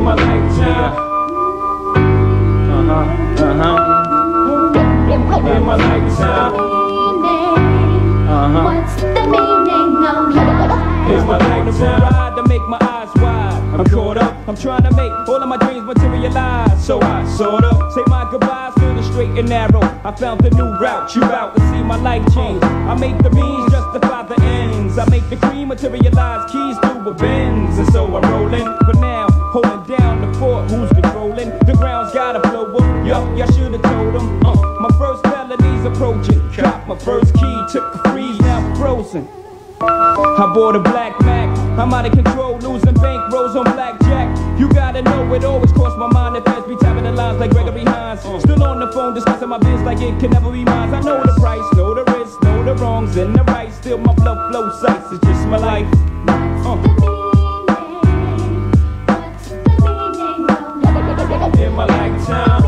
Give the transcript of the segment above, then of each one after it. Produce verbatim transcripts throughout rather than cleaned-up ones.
my lifetime. Uh-huh, uh-huh. In my lifetime. Uh-huh. What's the meaning of life? In my lifetime. Ride to make my eyes wide. I'm caught up. I'm trying to make all of my dreams materialize. So I sort of say my goodbyes to the straight and narrow. I found the new route. You out to see my life change. I make the means justify the ends. I make the cream materialize. Keys to a Benz. And so I'm rolling for now. Holding down the fort. Who's controlling? The ground's gotta blow up. Yup, y'all should've told them. Uh, my first felony's approaching. Cop my first key. Took a freeze. Now I'm frozen. I bought a black Mac. I'm out of control, losing bank rolls on blackjack. You gotta know it always crossed my mind. If feds be tapping the lines like Gregory Hines. Still on the phone discussing my biz like it can never be mine. I know the price, know the risk, know the wrongs and the rights. Still my blood flow sights, it's just my life. Uh. In my lifetime.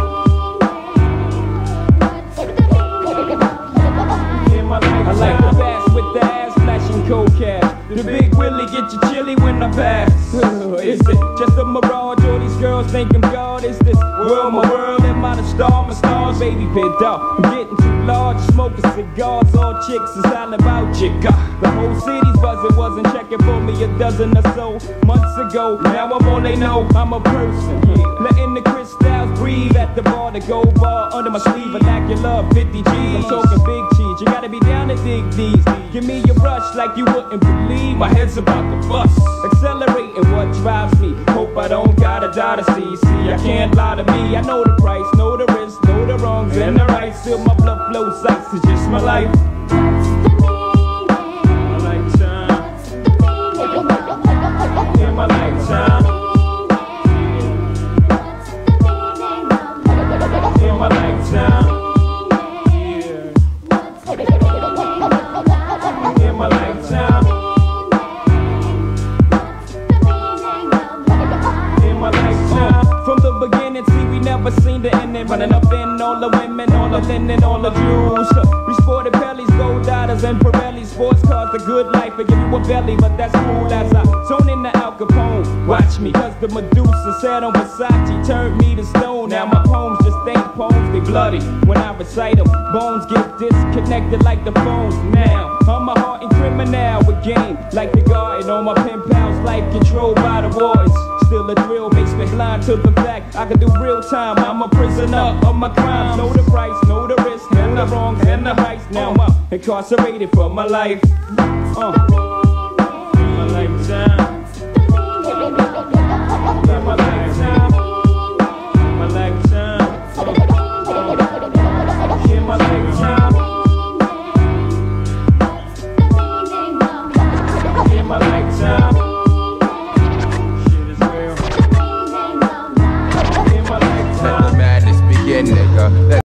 In my lifetime. I like the bass with the ass flashing cold cash. The big Willie get you chilly when I pass. Is it just a mirage? All these girls think I'm God. Is this world my world? Am I the star? My stars, baby, pit dog. I'm getting too large, smoking cigars. All chicks is all about you. God, the whole city's buzzing. Wasn't checking for me a dozen or so months ago. Now I'm all they know. I'm a person. Letting the crystals breathe at the bar. The gold bar under my sleeve. Vernacular fifty G's. I'm talking big cheese. You gotta be down to dig these. Give me a rush like you wouldn't believe. My head's about to bust. Accelerating what drives me. Hope I don't gotta die to see. See, I can't lie to me. I know the price, know the risk, know the wrongs and the rights. Still my blood flows ice. It's just my life. My lifetime. In my lifetime. In my lifetime. In my lifetime. From the beginning, see, we never seen the ending. Running up in all the women, all the linen, all the jewels. We sported Pellies, gold dollars, and Pirelli. Sports cars, the good life, I give you a belly, but that's cool as I tone in the Al Capone. Watch me, cause the Medusa sat on Versace, turned me to stone. Now my poems just ain't poems, they bloody. When I recite them, bones get disconnected like the phones. Now, I'm a hardened criminal with game, like the garden on my pen pals, life controlled by the wardens. Still a thrill makes me blind to the fact I can do real time. I'm a prisoner of my crimes. Know the price, know the risk, and the wrongs and the rights. Now I'm incarcerated for my life. Uh. In my lifetime. In my lifetime. My lifetime. In my lifetime. In my lifetime. Nigga, let